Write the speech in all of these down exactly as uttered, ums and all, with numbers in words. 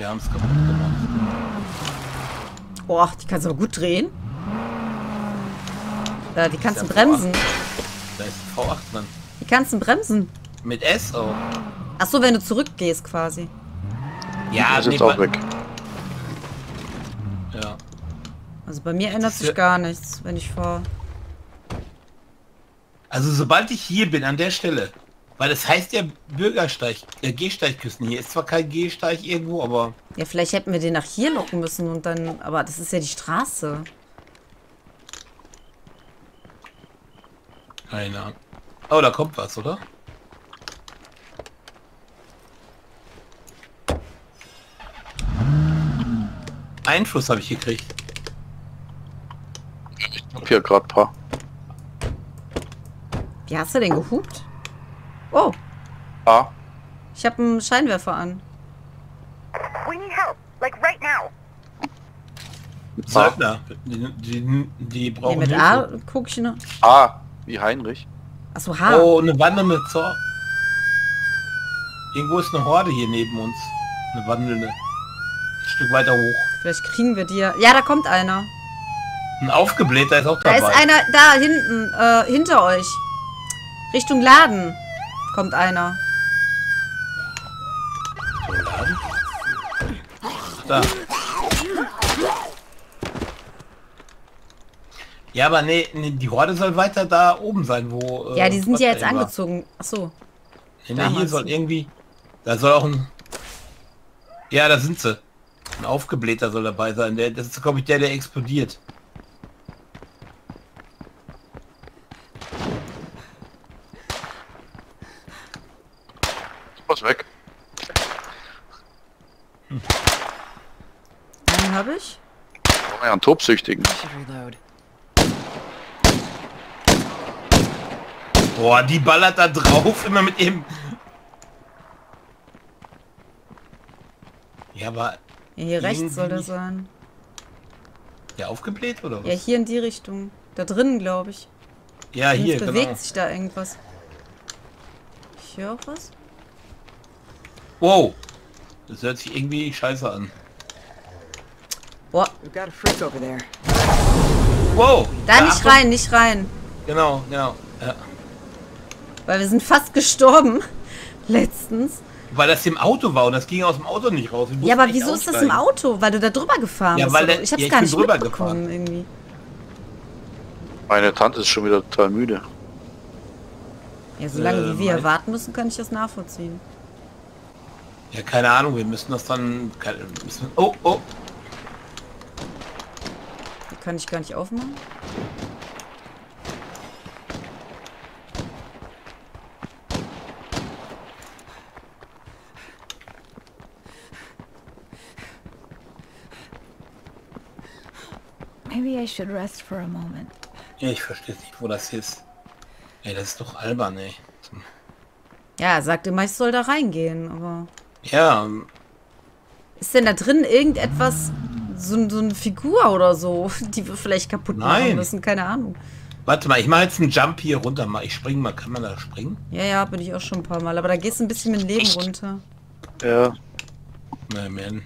Wir haben es kaputt gemacht. Boah, die kannst du aber gut drehen. Da, die kannst du Ja bremsen. Da ist die V acht dran. Die kannst du bremsen. Mit S auch. Ach so, wenn du zurückgehst quasi. Ja, ist jetzt auch weg. Ja. Also bei mir ändert sich gar nichts, wenn ich fahre. Also sobald ich hier bin, an der Stelle, weil es heißt ja Bürgersteig, äh, Gehsteigküsten. Hier ist zwar kein Gehsteig irgendwo, aber... Ja, vielleicht hätten wir den nach hier locken müssen und dann... Aber das ist ja die Straße. Keine Ahnung. Oh, da kommt was, oder? Einfluss habe ich gekriegt. Ich hab hier gerade ein paar. Wie hast du denn gehupt? Oh, Ah, ich habe einen Scheinwerfer an. We need help, like right now. Söldner. Die, die, die Nee, brauchen mit Hilfe. A guck ich noch. ah, wie Heinrich. Achso, H. Oh, eine wandelnde Zor. Irgendwo ist eine Horde hier neben uns. Eine wandelnde. Ein Stück weiter hoch. Vielleicht kriegen wir die ja. Ja, da kommt einer. Ein Aufgeblähter ist auch Da dabei. ist einer, da hinten, äh, hinter euch. Richtung Laden kommt einer. Laden? Da. Ja, aber nee, nee, die Horde soll weiter da oben sein, wo... äh, Ja, die sind was ja da jetzt eben war. angezogen. Achso. Nee, nee, Da hier meinst soll du. irgendwie... Da soll auch ein... Ja, da sind sie. Ein Aufgeblähter soll dabei sein. Der, das ist, glaube ich, der, der explodiert. Was weg. Einen habe ich. Oh ja, einen Tobsüchtigen. Boah, die ballert da drauf, immer mit dem... Ja, aber... Ja, hier rechts soll der Irgendwie- sein. Der aufgebläht, oder was? Ja, hier in die Richtung. Da drinnen, glaube ich. Ja, hier, Sonst bewegt genau. sich da irgendwas. Ich höre auch was. Wow. Das hört sich irgendwie scheiße an. Boah, We've got a freak over there. Wow. da Ja, nicht Achtung. rein, nicht rein. Genau, genau. Ja. Weil wir sind fast gestorben. Letztens. Weil das im Auto war und das ging aus dem Auto nicht raus. Wir Ja, aber mussten echt wieso ist das im aussteigen. Auto? Weil du da drüber gefahren Ja, bist. weil oder? der- Ich hab's ja, ich gar bin nicht drüber mitbekommen gefahren. irgendwie. Meine Tante ist schon wieder total müde. Ja, solange Äh, wie wir mein- warten müssen, kann ich das nachvollziehen. Ja, keine Ahnung, wir müssen das dann... keine- Müssen, oh, oh. Die kann ich gar nicht aufmachen. Maybe I should rest for a moment. Ja, ich verstehe nicht, wo das ist. Ey, das ist doch albern, ey. Ja, er sagt immer, ich soll da reingehen, aber... Ja, Ist denn da drin irgendetwas, so, so eine Figur oder so, die wir vielleicht kaputt machen Nein. müssen? Keine Ahnung. warte mal, ich mache jetzt einen Jump hier runter. Mal, ich springe mal. Kann man da springen? Ja, ja, bin ich auch schon ein paar Mal. Aber da gehst du ein bisschen mit dem Leben runter. Ja. Nee, man.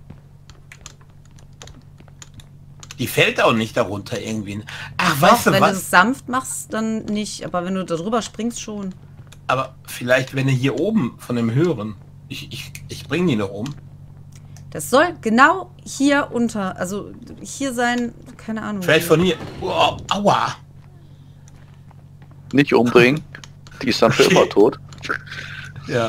Die fällt auch nicht darunter irgendwie. Ach, weißt Doch, du wenn du was? es sanft machst, dann nicht. Aber wenn du da drüber springst, schon. Aber vielleicht, wenn du hier oben von dem höheren... Ich, ich, ich bringe die noch um. Das soll genau hier unter, also hier sein, keine Ahnung. Vielleicht von hier. Oh, aua. Nicht umbringen. Die ist dann für immer tot. Ja.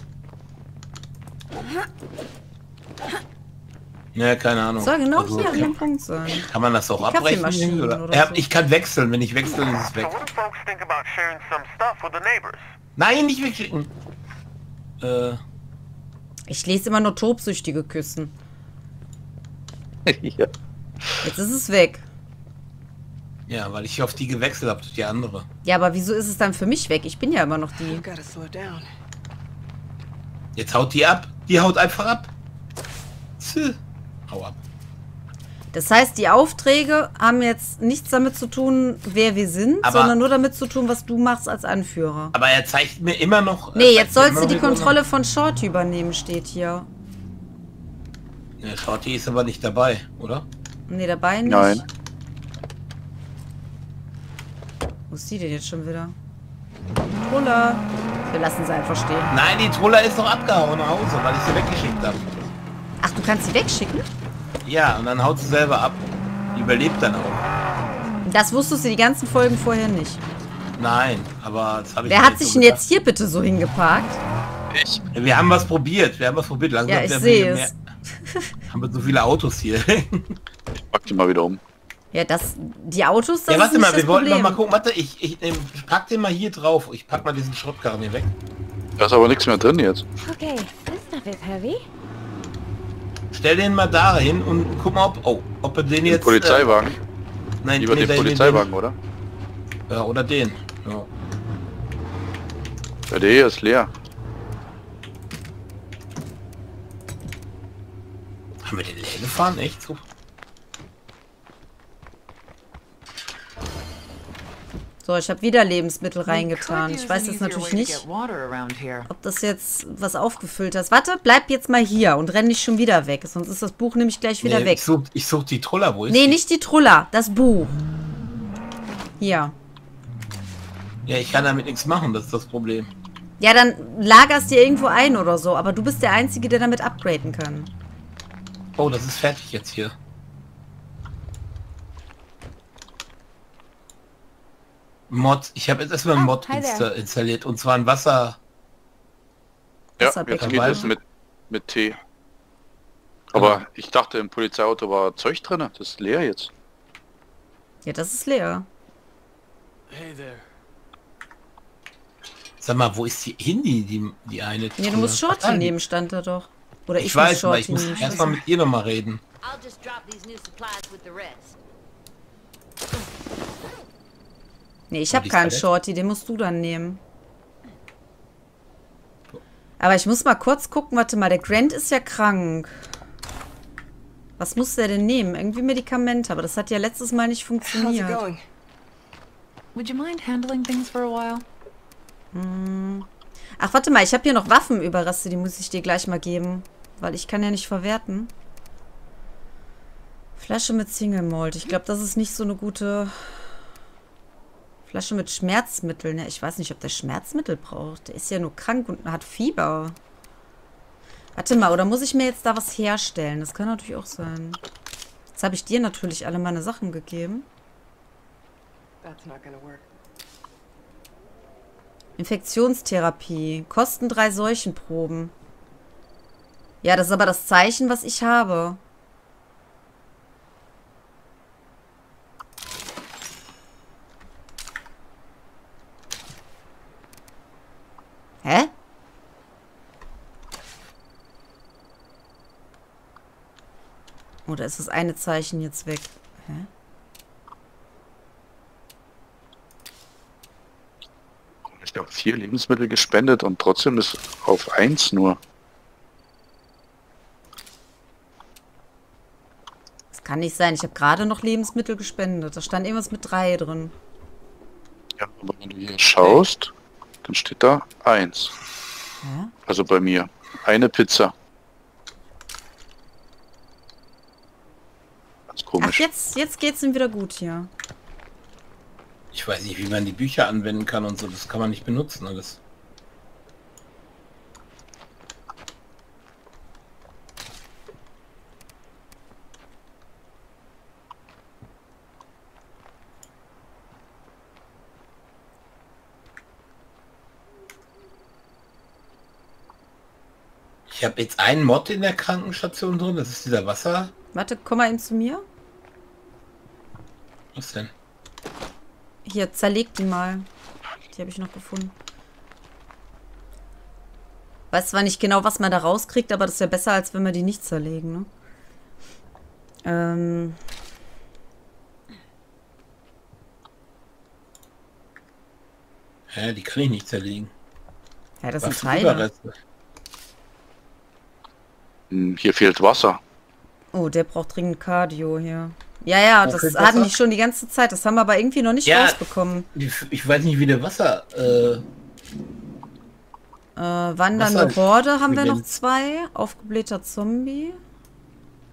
Ja, keine Ahnung. Soll genau Also, hier an dem Punkt sein. kann man das auch Die abbrechen? Kaffeemaschinen Oder? oder Ja, so. ich kann wechseln. Wenn ich wechsle, ist es weg. So what do folks think about sharing some stuff with the neighbors? Nein, nicht wegschicken. Äh, Ich lese immer nur Tobsüchtige küssen. Ja. Jetzt ist es weg. ja, weil ich auf die gewechselt habe, die andere. Ja, aber wieso ist es dann für mich weg? Ich bin ja immer noch die. You've got to slow down. Jetzt haut die ab. Die haut einfach ab. Zäh. Hau ab. Das heißt, die Aufträge haben jetzt nichts damit zu tun, wer wir sind, Aber- sondern nur damit zu tun, was du machst als Anführer. Aber er zeigt mir immer noch... Nee, er jetzt zeigt sollst mir du immer die noch Kontrolle von Short übernehmen, steht hier. Der Shorty ist aber nicht dabei, oder? Nee, dabei nicht. Nein. Wo ist die denn jetzt schon wieder? Troller. Wir lassen sie einfach stehen. Nein, die Troller ist doch abgehauen nach Hause, weil ich sie weggeschickt habe. Ach, du kannst sie wegschicken? Ja, und dann haut sie selber ab. Die überlebt dann auch. Das wusstest du die ganzen Folgen vorher nicht. Nein, aber das habe ich Wer mir hat nicht sich so denn gedacht. jetzt hier bitte so hingeparkt? Ich. Wir haben was probiert, wir haben was probiert. Langsam Ja, ich werden sehe wir es. mehr- Haben wir so viele Autos hier. Ich pack die mal wieder um. Ja, das, die Autos, das Ja, ist warte nicht mal, das wir wollten Problem. noch mal gucken. Warte, ich, ich, ich pack den mal hier drauf. Ich pack mal diesen Schrottkarren hier weg. Da ist aber nichts mehr drin jetzt. Okay, this stuff is heavy. Stell den mal da hin und guck mal, ob, oh, ob er den Den jetzt... Polizeiwagen. Äh, nein, Lieber nee, den Polizeiwagen, oder? Den, ja, oder den. Ja. Ja, der hier ist leer. Haben wir den leer gefahren? Echt so? So, ich habe wieder Lebensmittel We reingetan. could Ich use weiß an jetzt easier natürlich way to nicht, get water around here. ob das jetzt was aufgefüllt hast. Warte, bleib jetzt mal hier und renn nicht schon wieder weg. Sonst ist das Buch nämlich gleich wieder Nee, weg. Ich such, ich such die Troller, wo ist Nee, die? nicht die Trulla, das Buch. Hier. Ja, ich kann damit nichts machen, das ist das Problem. Ja, dann lagerst dir irgendwo ein oder so. Aber du bist der Einzige, der damit upgraden kann. Oh, das ist fertig jetzt hier. Mod, ich habe jetzt erstmal einen Ah, Mod hi there. insta installiert und zwar ein Wasser. Ja, Wasserbecken. jetzt geht es mit, mit Tee. Aber ich dachte, im Polizeiauto war Zeug drin. Das ist leer jetzt. Ja, das ist leer. Sag mal, wo ist die hin, die, die, die eine? Nee, du Troller? musst Shorty Ah, die- nehmen, stand da doch. Oder ich, Ich weiß, muss aber Shorty ich muss nehmen. erstmal mit ihr noch mal reden. I'll just drop these new supplies with the rest. Nee, ich Oh, habe die ist keinen verletzt. Shorty, den musst du dann nehmen. Aber ich muss mal kurz gucken, warte mal, der Grant ist ja krank. Was muss der denn nehmen? Irgendwie Medikamente, aber das hat ja letztes Mal nicht How's it funktioniert. going? Would you mind handling things for a while? Ach, warte mal, ich habe hier noch Waffenüberreste, die muss ich dir gleich mal geben. Weil ich kann ja nicht verwerten. Flasche mit Single Malt. Ich glaube, das ist nicht so eine gute... Flasche mit Schmerzmitteln. Ja, ich weiß nicht, ob der Schmerzmittel braucht. Der ist ja nur krank und hat Fieber. Warte mal, oder muss ich mir jetzt da was herstellen? Das kann natürlich auch sein. Jetzt habe ich dir natürlich alle meine Sachen gegeben. That's not gonna work. Infektionstherapie. Kosten drei Seuchenproben. Ja, das ist aber das Zeichen, was ich habe. Hä? Oder ist das eine Zeichen jetzt weg? Hä? Ich habe vier Lebensmittel gespendet und trotzdem ist auf eins nur. Das kann nicht sein. Ich habe gerade noch Lebensmittel gespendet. Da stand irgendwas mit drei drin. Ja, aber wenn du hier schaust, dann steht da eins. Hä? Also bei mir. Eine Pizza. Ganz Ach, komisch. jetzt, jetzt geht's ihm wieder gut hier. Ich weiß nicht, wie man die Bücher anwenden kann und so. Das kann man nicht benutzen alles. Ich habe jetzt einen Mod in der Krankenstation drin. Das ist dieser Wasser. Warte, komm mal eben zu mir. Was denn? Hier, zerleg die mal. Die habe ich noch gefunden. Weiß zwar nicht genau, was man da rauskriegt, aber das ist ja besser, als wenn wir die nicht zerlegen, ne? Ähm... Hä, die kann ich nicht zerlegen. Ja, das sind Was für Teile. Überreste? Hm, Hier fehlt Wasser. Oh, der braucht dringend Cardio hier. Ja, ja, Wo das fehlt hatten Wasser? die schon die ganze Zeit. Das haben wir aber irgendwie noch nicht Ja. rausbekommen. Ich, ich weiß nicht, wie der Wasser... Äh, Äh, wandernde Wasser- Horde haben wir Wie noch denn? zwei. Aufgeblähter Zombie.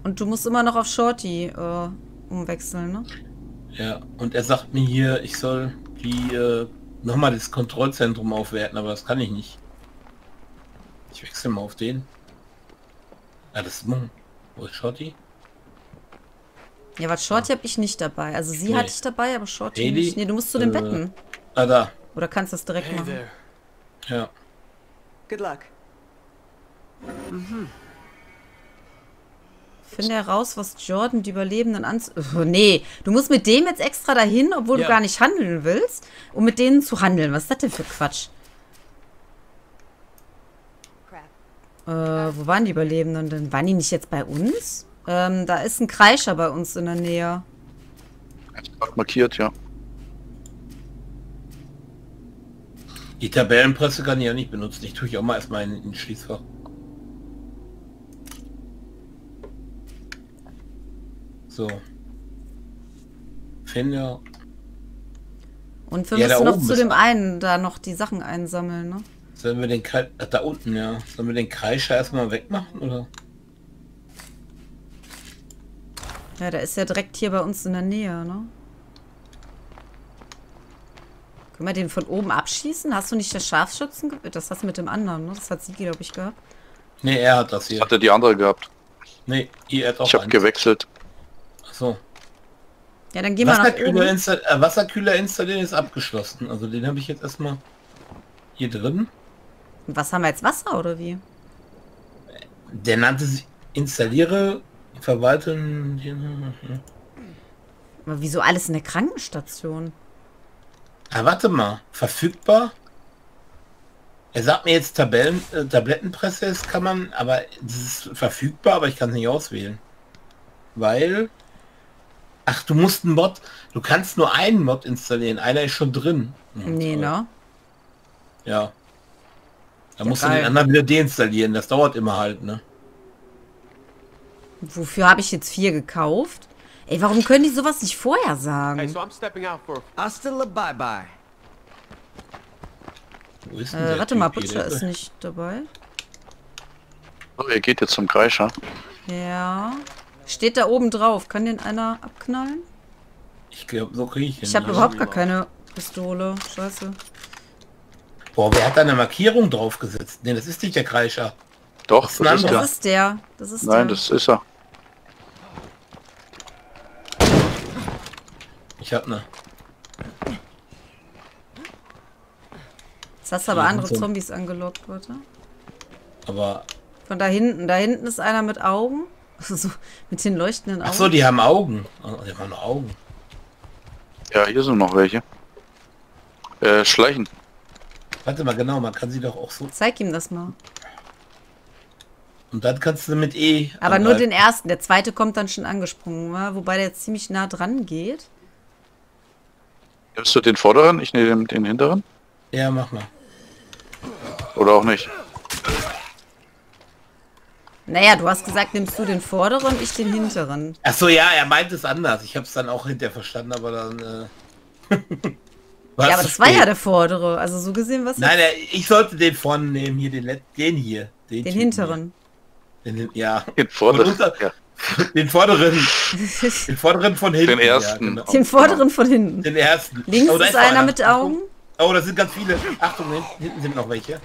Und du musst immer noch auf Shorty äh, umwechseln, ne? Ja, und er sagt mir hier, ich soll die äh, nochmal das Kontrollzentrum aufwerten, aber das kann ich nicht. Ich wechsle mal auf den. Ah, das ist Mung. Wo ist Shorty? Ja, was Shorty habe ich nicht dabei. Also sie Nee. hatte ich dabei, aber Shorty Haley, nicht. Nee, du musst zu den äh, Betten. Ah, da. Oder kannst das direkt machen. Ja. Good luck. Finde heraus, was Jordan die Überlebenden ans... Oh, nee, du musst mit dem jetzt extra dahin, obwohl Ja. du gar nicht handeln willst, um mit denen zu handeln. Was ist das denn für Quatsch? Äh, wo waren die Überlebenden denn? Waren die nicht jetzt bei uns? Ähm, da ist ein Kreischer bei uns in der Nähe. Markiert, ja. Die Tabellenpresse kann ich ja nicht benutzen. Ich tue ich auch mal erstmal in in Schließfach. So. Finde. Und wir Ja, da müssen noch oben zu ist dem er. einen da noch die Sachen einsammeln, ne? Sollen wir den Kre Ach, da unten, ja. Sollen wir den Kreischer erstmal wegmachen, oder? Ja, der ist ja direkt hier bei uns in der Nähe, ne? Können wir den von oben abschießen? Hast du nicht das Scharfschützen? Das hast du mit dem anderen, ne? Das hat sie, glaube ich, gehabt. Nee, er hat das hier. Hatte die andere gehabt. Nee, ihr hat auch Ich habe eins. gewechselt. Ach so. Ja, dann gehen wir nach Wasserkühler, oben. insta äh, Wasserkühler installieren ist abgeschlossen. Also den habe ich jetzt erstmal hier drin. Und was haben wir jetzt? Wasser oder wie? Der nannte sich installiere, verwalten. Aber wieso alles in der Krankenstation? Ah, warte mal. Verfügbar? Er sagt mir jetzt Tabellen, äh, Tablettenpresse ist, kann man, aber das ist verfügbar, aber ich kann es nicht auswählen. Weil... Ach, du musst einen Mod... Du kannst nur einen Mod installieren. Einer ist schon drin. Hm, Nee, toll. ne? Ja. Da Ja, musst du geil. den anderen wieder deinstallieren. Das dauert immer halt, ne? Wofür habe ich jetzt vier gekauft? Ey, warum können die sowas nicht vorher sagen? Hey, so I'm stepping out for. Hasta la bye bye. Wo ist denn Äh, der warte Typ mal, hier? Butcher Der ist nicht dabei. So, ihr geht jetzt zum Kreischer. Ja. Steht da oben drauf. Kann den einer abknallen? Ich glaube, so kriege ich ihn. Ich habe nicht. überhaupt gar keine Pistole. Scheiße. Boah, wer hat da eine Markierung draufgesetzt? Ne, das ist nicht der Kreischer. Doch, Das ist ein das ist anderer. der. Das ist der. Das ist Nein, der. das ist er. Ich habe eine. Jetzt hast du aber Ja, andere so. Zombies angelockt, warte. Aber... Von da hinten. Da hinten ist einer mit Augen. So, mit den leuchtenden Augen. Ach so, die haben Augen. Oh, die haben noch Augen. Ja, hier sind noch welche. Äh, schleichen. Warte mal, genau, man kann sie doch auch so... Zeig ihm das mal. Und dann kannst du mit E... Aber nur angreifen. den ersten. Der zweite kommt dann schon angesprungen, wa? Wobei der jetzt ziemlich nah dran geht. Nimmst du den vorderen? Ich nehme den, den hinteren? Ja, mach mal. Oder auch nicht? Naja, du hast gesagt, nimmst du den vorderen, ich den hinteren. Ach so, ja, er meint es anders. Ich habe es dann auch hinterher verstanden, aber dann... Äh... war Ja, es aber zu das war ja spät. der vordere. Also so gesehen was. Nein, der, ich sollte den vorne nehmen, hier, den, Let- den hier. Den, Den Typen hinteren. hier. Den, hin- ja. Den vorderen. Und unter- Ja. Den vorderen. Den vorderen von hinten. Den ersten. Ja, genau. Den vorderen von hinten. Den ersten. Links Oh, da ist noch einer mit Augen. Oh, das sind ganz viele. Achtung, hinten, hinten sind noch welche.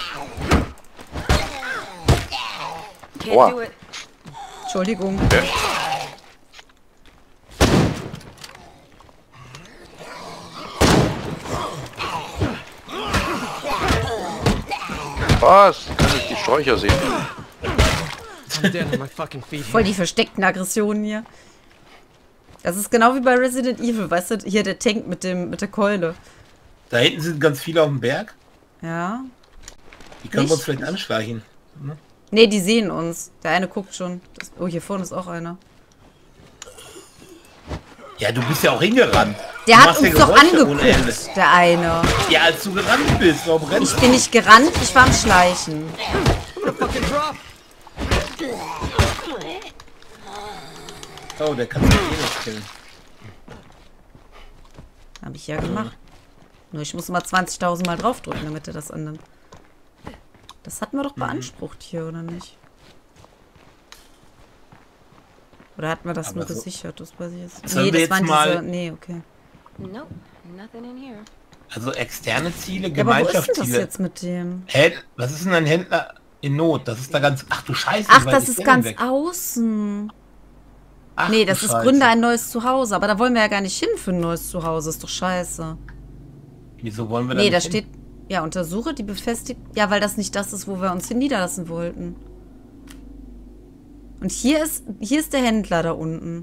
Can't Wow. do it. Entschuldigung. Was? Kann ich die Sträucher sehen? I'm dead on my fucking feet. Voll die versteckten Aggressionen hier. Das ist genau wie bei Resident Evil, weißt du? Hier der Tank mit dem mit der Keule. Da hinten sind ganz viele auf dem Berg. Ja. Die können Nicht? wir uns vielleicht anschleichen. Nee, die sehen uns. Der eine guckt schon. Das, oh, hier vorne ist auch einer. Ja, du bist ja auch hingerannt. Der Du hat machst ja uns doch Geräusche ohne Ende. angeguckt, der eine. Ja, als du gerannt bist, warum rennst Ich bin nicht gerannt, ich war am Schleichen. Fucking drop. du? Oh, der kann sich eh nicht killen. Hab ich ja gemacht. Nur ich muss mal zwanzigtausend Mal draufdrücken, damit er das annimmt. Das hatten wir doch beansprucht hier, oder nicht? Oder hatten wir das Aber nur so- gesichert? Das weiß ich jetzt. Sollen Nee, wir das jetzt waren mal- diese... Nee, okay. Nope, nothing in here. Also externe Ziele, Ja, aber wo ist denn das Gemeinschaftsziele. jetzt mit dem? Hä? Was ist denn ein Händler in Not? Das ist da ganz... Ach du Scheiße. Ach, weil das die ist Stellen ganz weg. außen. Ach, Nee, du das ist Scheiße. Gründe ein neues Zuhause. Aber da wollen wir ja gar nicht hin für ein neues Zuhause. Ist doch scheiße. Wieso wollen wir da Nee, da nicht hin? steht... Ja, untersuche die befestigt... Ja, weil das nicht das ist, wo wir uns hin niederlassen wollten. Und hier ist... Hier ist der Händler da unten.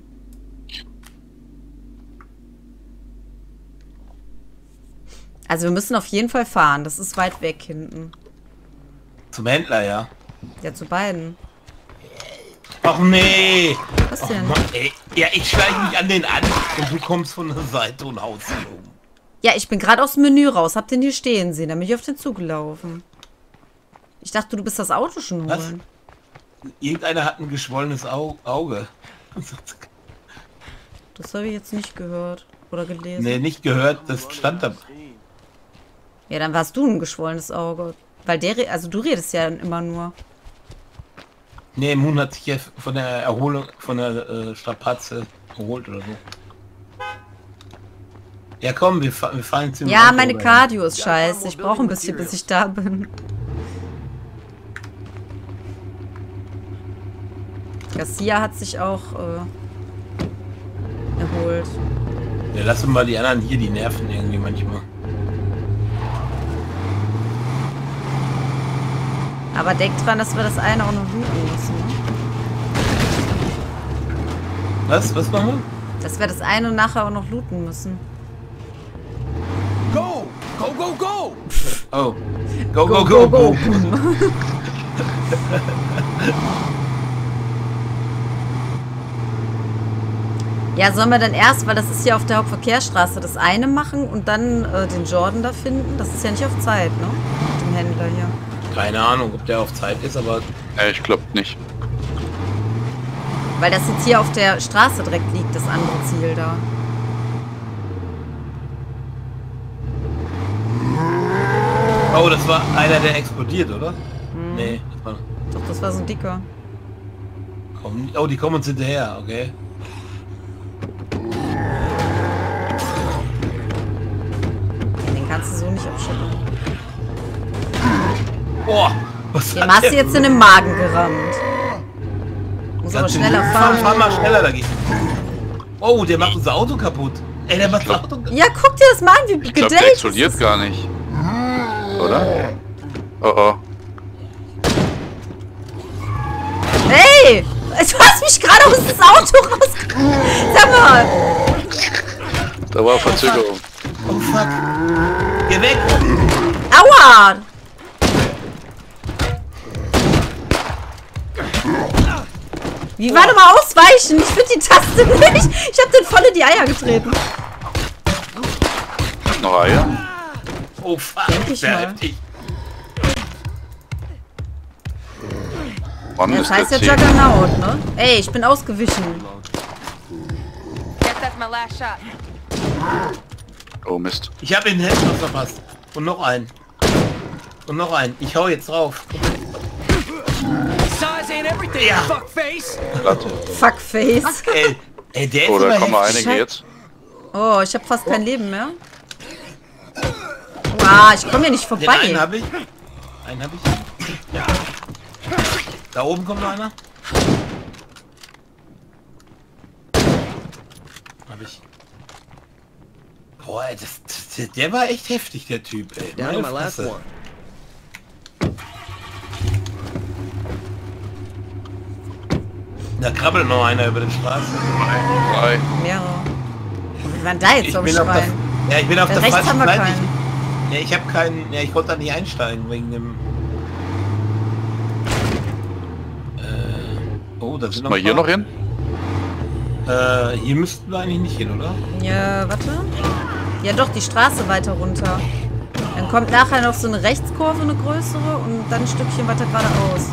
Also wir müssen auf jeden Fall fahren. Das ist weit weg hinten. Zum Händler, ja. Ja, zu beiden. Ach nee. Was Ach, denn? Mann, ey. Ja, ich schleiche mich an den an und du kommst von der Seite und haust ihn um. Ja, ich bin gerade aus dem Menü raus. Hab den hier stehen sehen. Dann bin ich auf den Zug gelaufen. Ich dachte, du bist das Auto schon Was? holen. Irgendeiner hat ein geschwollenes Au Auge. Das habe ich jetzt nicht gehört. Oder gelesen. Nee, nicht gehört, das stand da. Ja, dann warst du ein geschwollenes Auge. Weil der, re- also du redest ja immer nur. Nee, Moon hat sich ja von der Erholung, von der äh, Strapaze erholt oder so. Ja komm, wir, fa wir fahren jetzt im Ja, Auto meine rein. Cardio ist scheiße. Ich brauche ein bisschen, bis ich da bin. Garcia hat sich auch äh, erholt. Ja, lassen mal die anderen hier, die nerven irgendwie manchmal. Aber denk dran, dass wir das eine auch noch looten müssen. Ne? Was? Was machen wir? Dass wir das eine nachher auch noch looten müssen. Go! Go, go, go! Oh. Go, go, go, go. Ja, sollen wir dann erst, weil das ist ja auf der Hauptverkehrsstraße, das eine machen und dann äh, den Jordan da finden? Das ist ja nicht auf Zeit, ne? Mit dem Händler hier. Keine Ahnung, ob der auf Zeit ist, aber Nee, ich glaube nicht. Weil das jetzt hier auf der Straße direkt liegt, das andere Ziel da. oh, das war einer, der explodiert, oder? Hm. Nee, das war Doch, das war so ein dicker. kommen- oh, die kommen uns hinterher, okay. Den kannst du so nicht abschütteln. Boah, was Dem hat hast der- du jetzt in den Magen gerammt. Muss aber Ganz schön- schneller fahr, fahr fahren. mal schneller dagegen. Oh, der macht unser Auto kaputt. Ey, der macht das Auto kaputt. Ja, guck dir das mal an, wie Ich glaube, der gedellt das explodiert ist. gar nicht. Oder? Oh oh. Hey! Du hast mich gerade aus das Auto raus... Sag mal! Da war Verzögerung. Oh fuck. Geh weg. Aua! Wie war doch mal ausweichen? Ich finde die Taste nicht. Ich habe den voll in die Eier getreten. Noch Eier? Oh fuck. Denk ich Sehr mal. heftig. Wann Ja, ist das heißt ja der zehn? Juggernaut, ne? Ey, ich bin ausgewichen. Guess that's my last shot. Oh Mist. Ich habe den Headshot verpasst. Und noch einen. Und noch einen. Ich hau jetzt drauf. Size ain't everything, Ja. fuckface! Platte. Fuckface. Ey, ey der ist Oh, da immer kommen mal heftig. einige jetzt. Oh, ich habe fast kein Leben mehr. Ah, ich komme hier nicht Den einen vorbei. habe ich. Einen habe ich. Ja. Da oben kommt noch einer. Hab ich. Boah, ey, das, das, der war echt heftig, der Typ, ey. Down to Meine my last Fresse. one. Da krabbelt noch einer über den Straßen. Drei. Mehrere. Wir waren da jetzt Ich am bin auf der, Schwein. ja, ich bin auf Da der rechts falschen haben wir Seite. keinen. Ich, ja, ich habe keinen. Ja, ich konnte da nicht einsteigen wegen dem. Äh, oh, da sind noch Mal ein hier paar. noch hin? Äh, hier müssten wir eigentlich nicht hin, oder? Ja, warte. Ja doch, die Straße weiter runter. Dann kommt nachher noch so eine Rechtskurve, eine größere und dann ein Stückchen weiter geradeaus.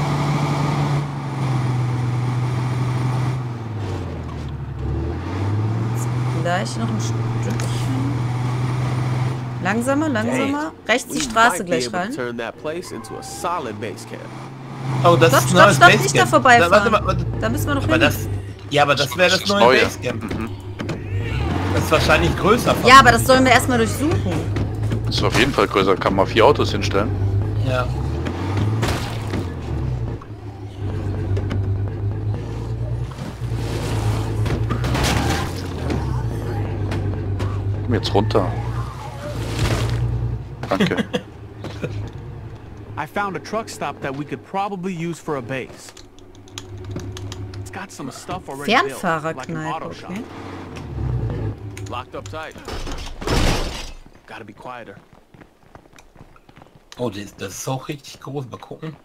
Jetzt gleich noch ein Stückchen. Langsamer, langsamer. Rechts die We Straße might be gleich able to rein. turn that place into a solid base camp. Oh, das Stopp, ist stopp, neues stopp, nicht Basecamp. da vorbeifahren. Da, warte, mal, warte. Da müssen wir noch Aber hin. das, Ja, aber das wäre das, Das neue, Neue. Basecamp. Mhm. Das ist wahrscheinlich größer. Ja, aber das sollen wir erstmal durchsuchen. Das ist auf jeden Fall größer. Kann man vier Autos hinstellen. Ja. Komm jetzt runter. Danke. I found a truck stop that we could probably use for a base. It's got some stuff already built, like an Fernfahrerkneipe, auto shop. okay. Locked up tight. Gotta be quieter. Oh, das, das ist auch richtig groß. Mal gucken.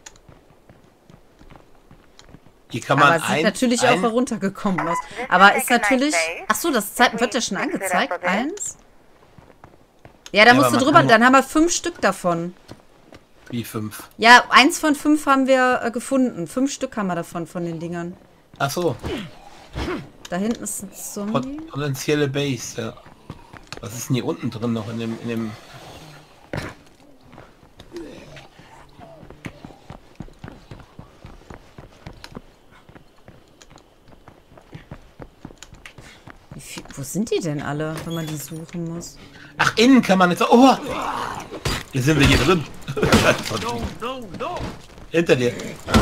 Hier kann man Aber es sieht ein, natürlich ein, auch heruntergekommen aus. Aber ist natürlich... Ach so, das Zeit, wird ja schon angezeigt. Eins. Ja, da Ja, musst aber du man drüber... kann Dann haben wir fünf Stück davon. Wie fünf. Ja, eins von fünf haben wir äh, gefunden. Fünf Stück haben wir davon, von den Dingern. Ach so. Da hinten ist ein Zombie. Pot potenzielle Base, ja. Was ist denn hier unten drin noch in dem... In dem Wie viel, wo sind die denn alle, wenn man die suchen muss? Ach, innen kann man jetzt... Oh! Hier sind wir hier drin. No, no, no! Hinter dir.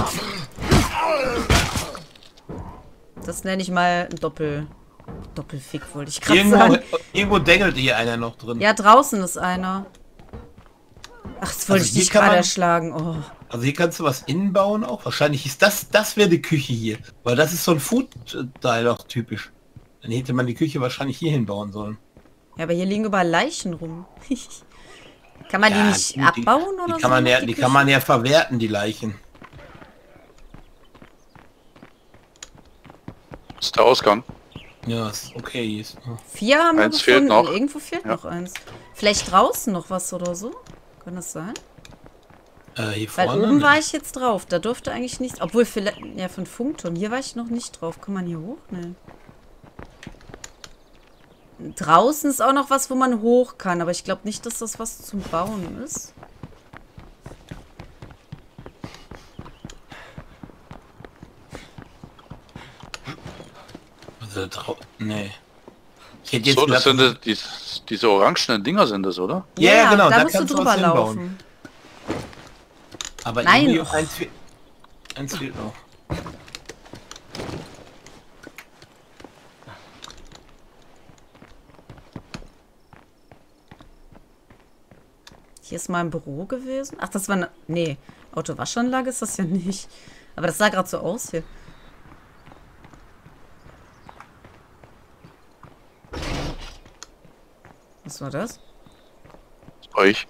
Das nenne ich mal ein Doppel... Doppelfick, wollte ich gerade Irgendwo, sagen. irgendwo dengelt hier einer noch drin. Ja, draußen ist einer. Ach, das wollte Also ich hier dich kann gerade man- erschlagen. Oh. Also hier kannst du was innen bauen auch. Wahrscheinlich ist das... Das wäre die Küche hier. Weil das ist so ein Food-Teil auch typisch. Dann hätte man die Küche wahrscheinlich hier hinbauen sollen. Ja, aber hier liegen überall Leichen rum. Kann man Ja, die nicht die- abbauen Die oder kann so? man ja, die die Küche? kann man ja verwerten, die Leichen. Das ist der Ausgang. Ja, ist okay. Ist, Vier haben wir Eins fehlt gefunden. noch. Irgendwo fehlt Ja. noch eins. Vielleicht draußen noch was oder so? Kann das sein? äh, hier Weil vorne. oben war ich jetzt drauf. Da durfte eigentlich nichts... Obwohl, vielleicht... Ja, von Funkturm. Hier war ich noch nicht drauf. Kann man hier hoch? Nee. Draußen ist auch noch was, wo man hoch kann. Aber ich glaube nicht, dass das was zum Bauen ist. Also, drau- nee. Ich hätte jetzt So, das gedacht- sind die, dies- diese orangenen Dinger sind das, oder? Ja, ja, genau, da da musst du kannst du drüber was hinbauen. laufen. Aber Nein. irgendwie eins, fe- eins fehlt noch. Hier ist mal ein Büro gewesen. Ach, das war eine... Nee, Autowaschanlage ist das ja nicht. Aber das sah gerade so aus hier. Was war das? Euch.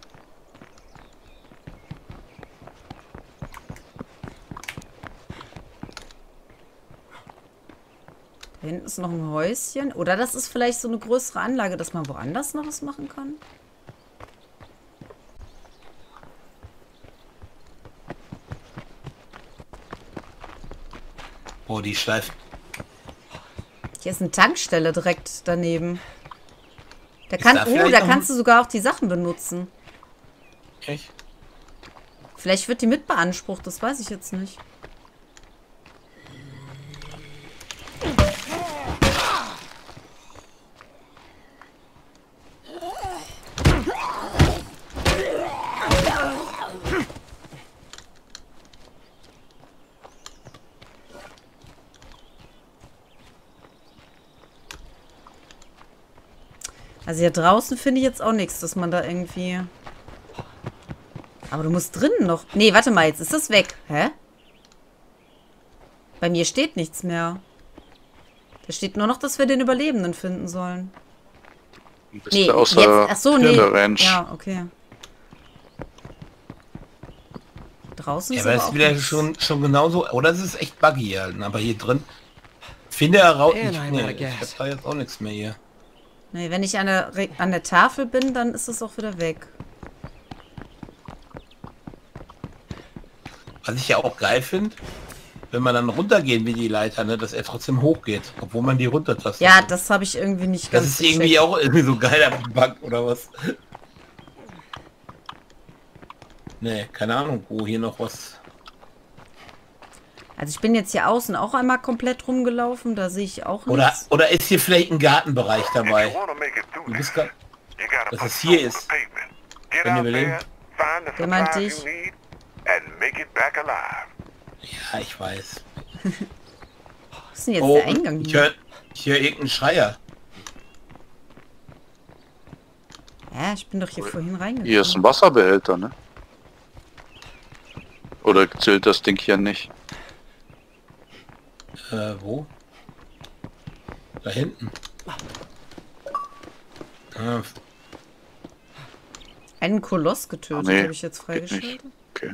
Da hinten ist noch ein Häuschen. Oder das ist vielleicht so eine größere Anlage, dass man woanders noch was machen kann. Oh, die schleift. Hier ist eine Tankstelle direkt daneben. Da, Ist kann, da oh, vielleicht da noch kannst ein- du sogar auch die Sachen benutzen. Echt? Vielleicht wird die mit beansprucht, das weiß ich jetzt nicht. Also hier draußen finde ich jetzt auch nichts, dass man da irgendwie... Aber du musst drinnen noch... Nee, warte mal, jetzt ist das weg. Hä? Bei mir steht nichts mehr. Da steht nur noch, dass wir den Überlebenden finden sollen. Bist Nee, du außer jetzt... Ach so, nee. der Range. Ja, okay. Draußen Ja, ist aber aber es auch ist wieder nichts. schon, schon genauso. Oder es ist echt buggy halt. Aber hier drin. Finde heraus. And Ich, I'm nee, out of ich hab gas. da jetzt auch nichts mehr hier. Nee, wenn ich an der, Re- an der Tafel bin, dann ist es auch wieder weg. Was ich ja auch geil finde, wenn man dann runtergehen wie die Leiter, ne, dass er trotzdem hochgeht, obwohl man die runtertastet. Ja, das habe ich irgendwie nicht das ganz ist irgendwie gecheckt. auch irgendwie so geiler Bug oder was? Nee, keine Ahnung, wo hier noch was. Also ich bin jetzt hier außen auch einmal komplett rumgelaufen, da sehe ich auch Oder, nichts. oder ist hier vielleicht ein Gartenbereich If dabei? you wanna make it through Du this, bist grad, you gotta dass put es hier toes on ist. the pavement. Get Wenn ihr out überlegen. there, find the Wer meint supplies dich? you need, and make it back alive. Ja, ich weiß. Was ist denn jetzt Oh, der Eingang ich hier? höre ich hör irgendeinen Schreier. Ja, ich bin doch hier vorhin reingegangen. Hier ist ein Wasserbehälter, ne? Oder zählt das Ding hier nicht? Äh, wo? Da hinten. Ah, Einen Koloss getötet, Ah, nee, habe ich jetzt geht nicht. freigeschaltet. Okay.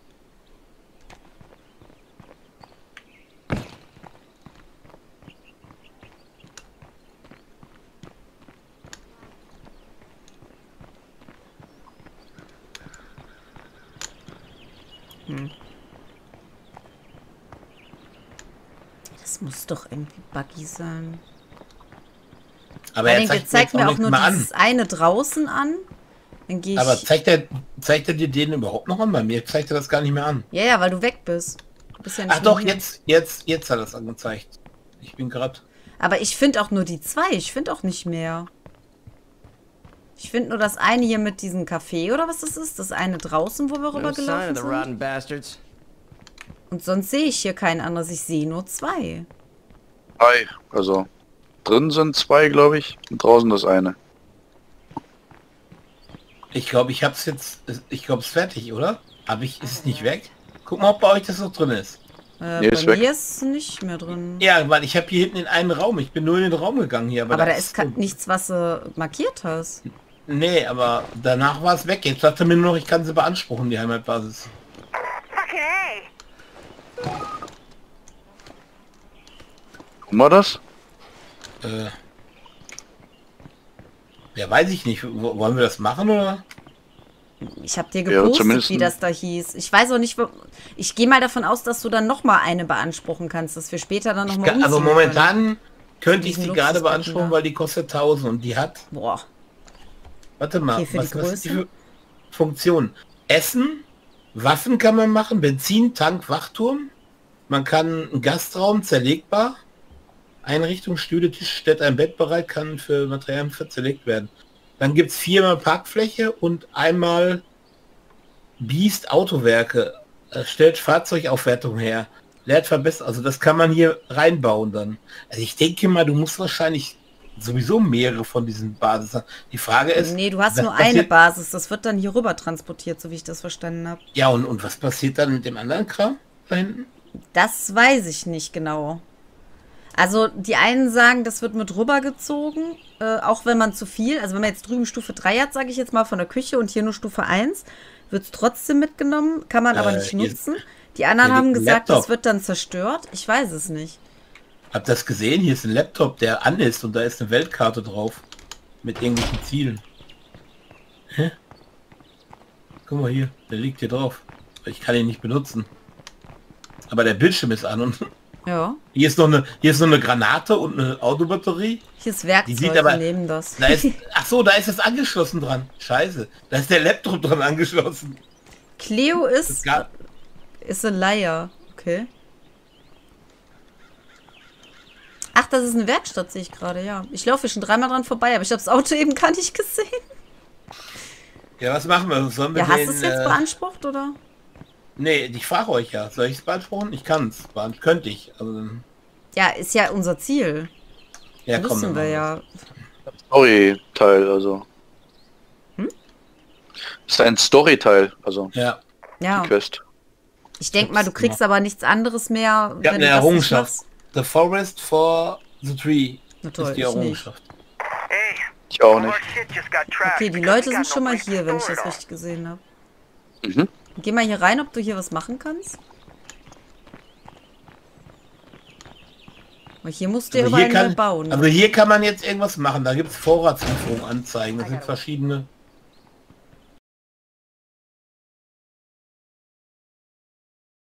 Das muss doch irgendwie buggy sein. aber Er er denkt, zeigt jetzt zeigt mir mir jetzt auch auch nur nicht mal dieses an. eine draußen an. Dann gehe ich... Aber zeigt er, zeigt er dir den überhaupt noch an? Bei mir zeigt er das gar nicht mehr an. ja, ja, weil du weg bist. Du bist ja nicht Ach mehr doch, hier. jetzt, jetzt, jetzt hat er es angezeigt. Ich bin gerade. Aber ich finde auch nur die zwei. Ich finde auch nicht mehr. Ich finde nur das eine hier mit diesem Café oder was das ist. Das eine draußen, wo wir No sign rübergelaufen of the sind. rotten bastards. Und sonst sehe ich hier kein anderes. Ich sehe nur zwei. Drei. Also drin sind zwei, glaube ich. Und draußen das eine. Ich glaube, ich hab's jetzt. Ich glaube, es ist fertig, oder? Aber ich ist es nicht weg? Guck mal, ob bei euch das noch drin ist. Äh, Nee, bei ist weg. mir ist nicht mehr drin. Ja, weil ich habe hier hinten in einen Raum. Ich bin nur in den Raum gegangen hier. Aber, Aber da das ist ka- nichts, was du markiert hast. Nee, aber danach war es weg. Jetzt sagt er mir nur noch, ich kann sie beanspruchen, die Heimatbasis. Fucking A! Gucken wir das? Äh. Ja, weiß ich nicht. W wollen wir das machen, oder? Ich habe dir Ja, gepostet, zumindest wie ein- das da hieß. Ich weiß auch nicht, wo- ich gehe mal davon aus, dass du dann noch mal eine beanspruchen kannst, dass wir später dann noch mal Ja, also umziehen können. momentan könnte ich Diesen sie gerade Luxusbetten beanspruchen, da. weil die kostet tausend und die hat... Boah. Warte mal, Okay, für was, die was ist die Größe? für Funktion? Essen, Waffen kann man machen, Benzin, Tank, Wachturm. Man kann einen Gastraum, zerlegbar. Einrichtung, Stühle, Tisch, stellt ein Bett bereit, kann für Materialien für zerlegt werden. Dann gibt es viermal Parkfläche und einmal Biest Autowerke. Äh, stellt Fahrzeugaufwertung her. Leert verbessert, also das kann man hier reinbauen dann. Also ich denke mal, du musst wahrscheinlich sowieso mehrere von diesen Basis haben. Die Frage ist... Nee, du hast was nur eine passiert- Basis. Das wird dann hier rüber transportiert, so wie ich das verstanden habe. Ja, und, und was passiert dann mit dem anderen Kram da hinten? Das weiß ich nicht genau. Also die einen sagen, das wird mit rübergezogen, äh, auch wenn man zu viel, also wenn man jetzt drüben Stufe drei hat, sage ich jetzt mal von der Küche und hier nur Stufe eins, wird es trotzdem mitgenommen, kann man aber Äh, nicht hier- nutzen. Die anderen hier haben liegt ein gesagt, Laptop. das wird dann zerstört. Ich weiß es nicht. Habt ihr das gesehen? Hier ist ein Laptop, der an ist und da ist eine Weltkarte drauf. Mit irgendwelchen Zielen. Hä? Guck mal hier, der liegt hier drauf. Ich kann ihn nicht benutzen. Aber der Bildschirm ist an und Ja, hier ist noch eine, hier ist noch eine Granate und eine Autobatterie. hier ist Die Werkzeug, sieht aber- wir nehmen das. Da ist, ach so, da ist es angeschlossen dran. Scheiße, da ist der Laptop dran angeschlossen. Cleo Das ist, gab, ist a liar. Okay. Ach, das ist eine Werkstatt, sehe ich gerade, ja. Ich laufe hier schon dreimal dran vorbei, aber ich habe das Auto eben gar nicht gesehen. ja, was machen wir? Sollen wir Ja, hast den, du es jetzt äh, beansprucht, oder? Nee, ich frage euch ja. Soll ich es beanspruchen? Ich kann es. Könnte ich. Also, Ja, ist ja unser Ziel. ja, komm, Wissen dann wir machen ja. Story-Teil, also. Hm? Ist ein Story-Teil, also Ja, Ja. die Quest. Ich denke mal, du kriegst aber nichts anderes mehr, ich habe wenn eine du das nicht Errungenschaft. machst. The Forest for the Tree Na toll, ist die ich nicht. Errungenschaft. Hey, Ich auch all nicht. our shit just got trashed Okay, die because Leute we sind got schon no mal place to hier, wenn ich store das it all. richtig gesehen habe. Mhm. Geh mal hier rein, ob du hier was machen kannst. Weil hier musst du ja Also überall hier, neu kann, bauen. also hier kann man jetzt irgendwas machen. Da gibt es Vorratslieferungen anzeigen. Das sind verschiedene